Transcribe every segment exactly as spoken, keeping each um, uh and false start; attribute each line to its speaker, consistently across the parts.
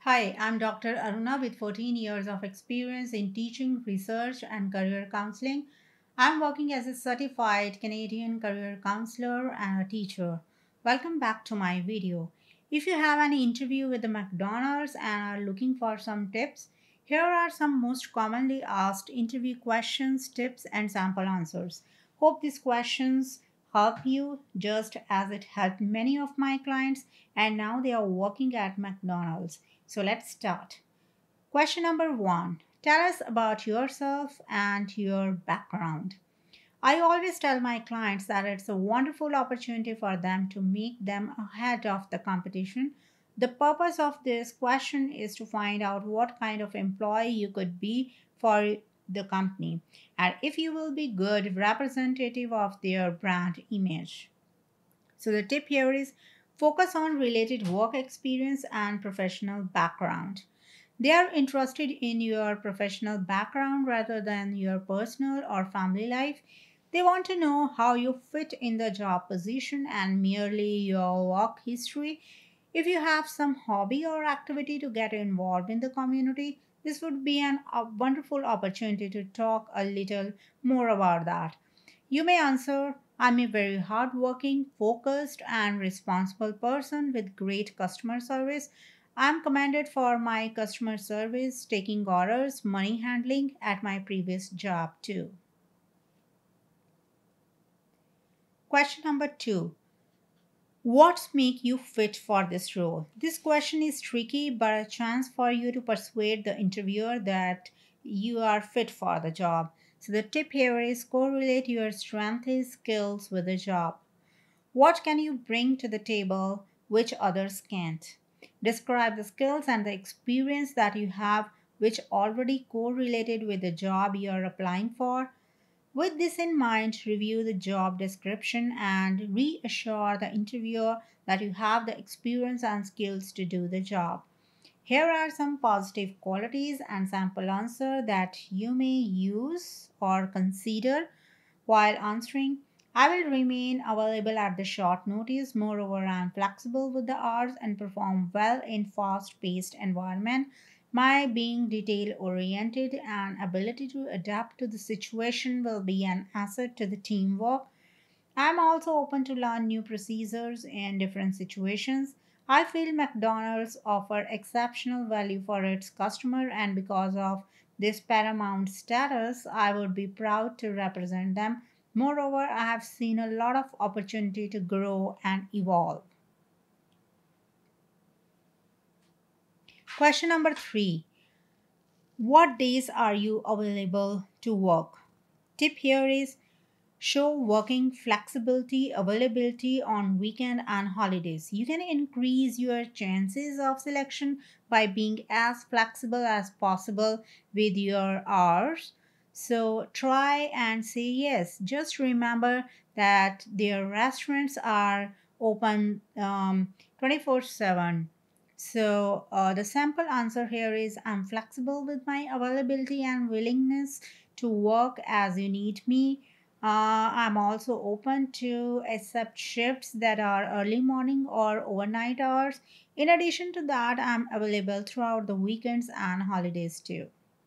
Speaker 1: Hi, I'm Doctor Aruna with fourteen years of experience in teaching, research, and career counseling. I'm working as a certified Canadian career counselor and a teacher. Welcome back to my video. If you have an interview with the McDonald's and are looking for some tips, here are some most commonly asked interview questions, tips, and sample answers. Hope these questions help you just as it helped many of my clients, and now they are working at McDonald's. So let's start. Question number one. Tell us about yourself and your background. I always tell my clients that it's a wonderful opportunity for them to make them ahead of the competition. The purpose of this question is to find out what kind of employee you could be for the company and if you will be good representative of their brand image. So the tip here is focus on related work experience and professional background. They are interested in your professional background rather than your personal or family life. They want to know how you fit in the job position and merely your work history. If you have some hobby or activity to get involved in the community, this would be an, a wonderful opportunity to talk a little more about that. You may answer, I'm a very hardworking, focused, and responsible person with great customer service. I'm commended for my customer service, taking orders, money handling at my previous job too. Question number two. What make you fit for this role? This question is tricky, but a chance for you to persuade the interviewer that you are fit for the job. So the tip here is correlate your strengths, skills with the job. What can you bring to the table which others can't? Describe the skills and the experience that you have which already correlated with the job you are applying for. With this in mind, review the job description and reassure the interviewer that you have the experience and skills to do the job. Here are some positive qualities and sample answer that you may use or consider while answering. I will remain available at the short notice. Moreover, I am flexible with the hours and perform well in fast-paced environment. My being detail oriented and ability to adapt to the situation will be an asset to the teamwork. I'm also open to learn new procedures in different situations. I feel McDonald's offer exceptional value for its customer and because of this paramount status, I would be proud to represent them. Moreover, I have seen a lot of opportunity to grow and evolve. Question number three. What days are you available to work? Tip here is show working flexibility, availability on weekend and holidays. You can increase your chances of selection by being as flexible as possible with your hours. So try and say yes. Just remember that their restaurants are open um, twenty-four seven. So uh, the sample answer here is I'm flexible with my availability and willingness to work as you need me. uh, I'm also open to accept shifts that are early morning or overnight hours. In addition to that, I'm available throughout the weekends and holidays too.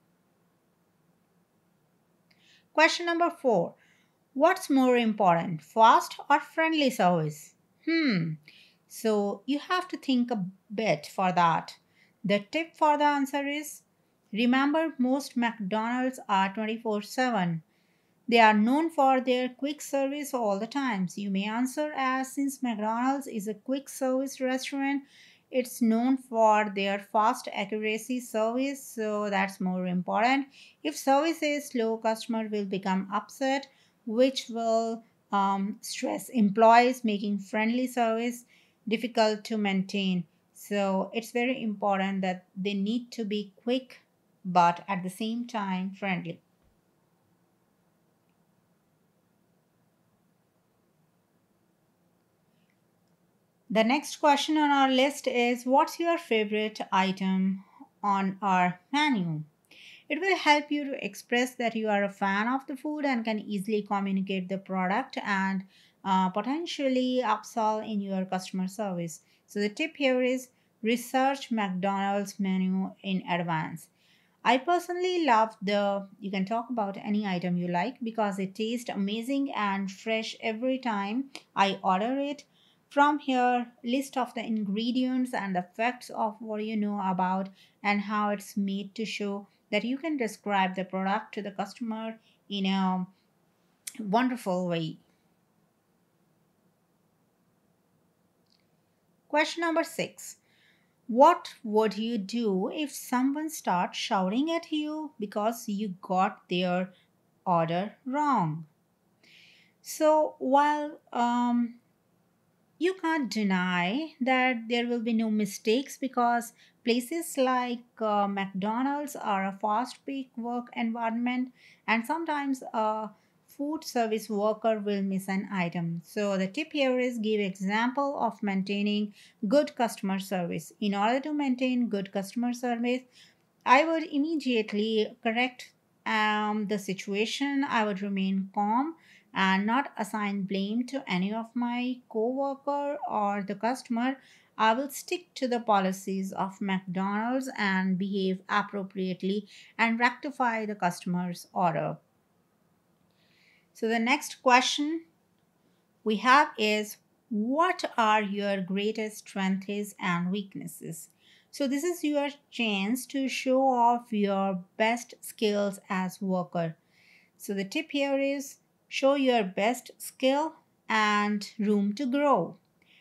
Speaker 1: Question number four. What's more important, fast or friendly service? Hmm. So you have to think a bit for that. The tip for the answer is remember most McDonald's are twenty-four seven. They are known for their quick service all the times. You may answer as since McDonald's is a quick service restaurant, it's known for their fast accuracy service, so that's more important. If service is slow, customer will become upset, which will um, stress employees, making friendly service difficult to maintain. So it's very important that they need to be quick, but at the same time friendly. The next question on our list is what's your favorite item on our menu? It will help you to express that you are a fan of the food and can easily communicate the product and uh, potentially upsell in your customer service. So, the tip here is research McDonald's menu in advance. I personally love the you can talk about any item you like because it tastes amazing and fresh every time I order it. From here, list of the ingredients and the facts of what you know about and how it's made to show that you can describe the product to the customer in a wonderful way. Question number six. What would you do if someone starts shouting at you because you got their order wrong? So, while um, you can't deny that there will be no mistakes because places like uh, McDonald's are a fast paced work environment, and sometimes a food service worker will miss an item. So the tip here is give example of maintaining good customer service. In order to maintain good customer service, I would immediately correct um, the situation. I would remain calm and not assign blame to any of my coworker or the customer. I will stick to the policies of McDonald's and behave appropriately and rectify the customer's order. So the next question we have is what are your greatest strengths and weaknesses? So this is your chance to show off your best skills as worker. So the tip here is show your best skill and room to grow.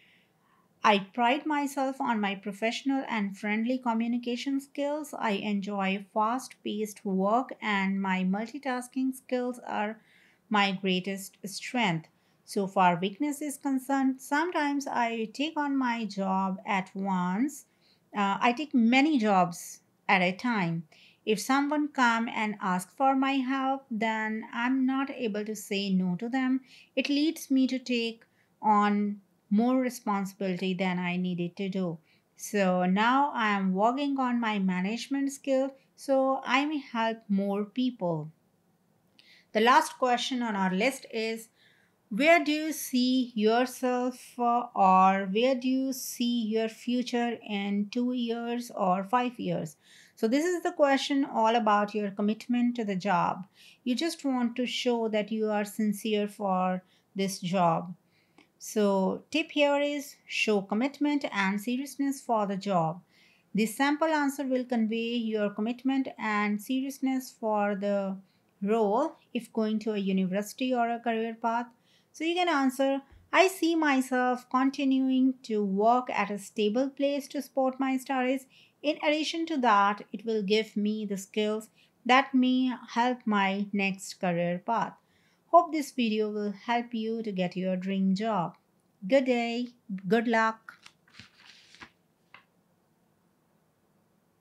Speaker 1: I pride myself on my professional and friendly communication skills. I enjoy fast paced work, and my multitasking skills are my greatest strength. So far, weakness is concerned, sometimes I take on my job at once. Uh, I take many jobs at a time. If someone come and ask for my help, then I'm not able to say no to them. It leads me to take on more responsibility than I needed to do. So now I am working on my management skill so I may help more people. The last question on our list is where do you see yourself uh, or where do you see your future in two years or five years? So, this is the question all about your commitment to the job. You just want to show that you are sincere for this job. So, tip here is show commitment and seriousness for the job. This sample answer will convey your commitment and seriousness for the role if going to a university or a career path. So, you can answer I see myself continuing to work at a stable place to support my studies. In addition to that, it will give me the skills that may help my next career path. Hope this video will help you to get your dream job. Good day, good luck.